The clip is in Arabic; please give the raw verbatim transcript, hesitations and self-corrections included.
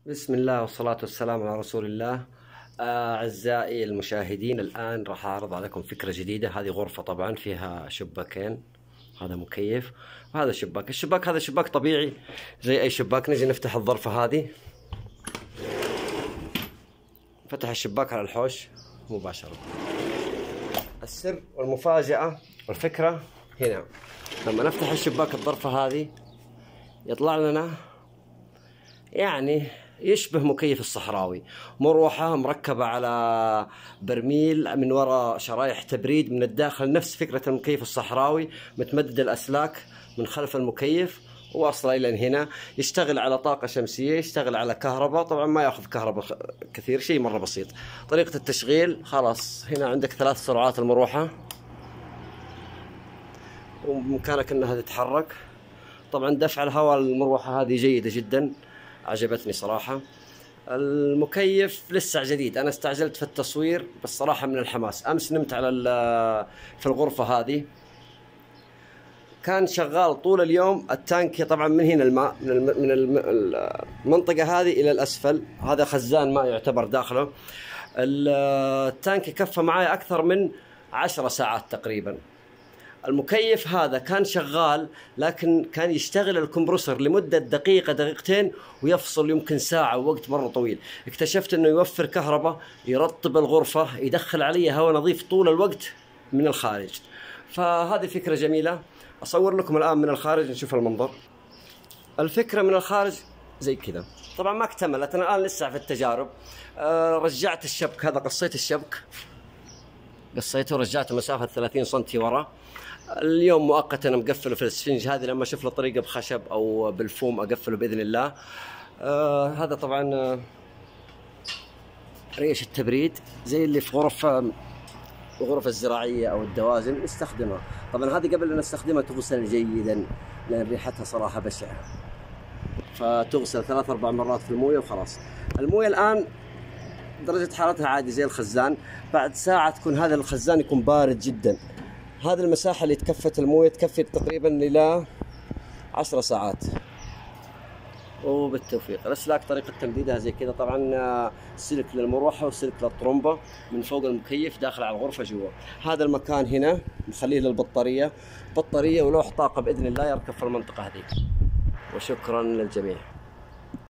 بسم الله والصلاة والسلام على رسول الله. أعزائي المشاهدين، الآن راح أعرض عليكم فكرة جديدة. هذه غرفة طبعا فيها شباكين، هذا مكيف وهذا شباك. الشباك هذا شباك طبيعي زي أي شباك. نجي نفتح الظرفة هذه، فتح الشباك على الحوش مباشرة. السر والمفاجأة والفكرة هنا، لما نفتح الشباك الظرفة هذه يطلع لنا يعني يشبه مكيف الصحراوي، مروحة مركبة على برميل، من وراء شرايح تبريد من الداخل، نفس فكرة المكيف الصحراوي. متمدد الأسلاك من خلف المكيف واصلة إلى هنا. يشتغل على طاقة شمسية، يشتغل على كهرباء، طبعا ما يأخذ كهرباء كثير، شيء مرة بسيط. طريقة التشغيل خلاص، هنا عندك ثلاث سرعات المروحة وبإمكانك أنها تتحرك. طبعا دفع الهواء المروحة هذه جيدة جدا، عجبتني صراحة. المكيف لسه جديد، أنا استعجلت في التصوير بس صراحة من الحماس. أمس نمت على في الغرفة هذه، كان شغال طول اليوم. التانك طبعا من هنا الماء من الم... من الم... المنطقة هذه إلى الأسفل، هذا خزان ماء يعتبر داخله. التانك يكفى معي أكثر من عشر ساعات تقريبا. المكيف هذا كان شغال، لكن كان يشتغل الكمبرسور لمدة دقيقة دقيقتين ويفصل يمكن ساعة، ووقت مرة طويل. اكتشفت انه يوفر كهرباء، يرطب الغرفة، يدخل علي هواء نظيف طول الوقت من الخارج. فهذه فكرة جميلة. اصور لكم الآن من الخارج نشوف المنظر. الفكرة من الخارج زي كذا. طبعا ما اكتملت، انا الآن لسه في التجارب. أه رجعت الشبك هذا، قصيت الشبك، قصيته ورجعته مسافة ثلاثين سنتي ورا. اليوم مؤقتا مقفله في الاسفنج هذه، لما اشوف له طريقه بخشب او بالفوم اقفله باذن الله. آه هذا طبعا آه ريش التبريد زي اللي في غرف الغرف الزراعيه او الدوازن نستخدمها. طبعا هذه قبل ان نستخدمها تغسل جيدا، لان ريحتها صراحه بشعه، فتغسل ثلاث اربع مرات في المويه وخلاص. المويه الان درجه حرارتها عادي زي الخزان، بعد ساعه تكون هذا الخزان يكون بارد جدا. هذه المساحة اللي تكفت الموية تكفي تقريبا إلى عشر ساعات. وبالتوفيق. الأسلاك طريقة تمديدها زي كذا، طبعا سلك للمروحة وسلك للطرمبة من فوق المكيف داخل على الغرفة جوا. هذا المكان هنا نخليه للبطارية، بطارية ولوح طاقة بإذن الله يركب في المنطقة هذيك. وشكرا للجميع.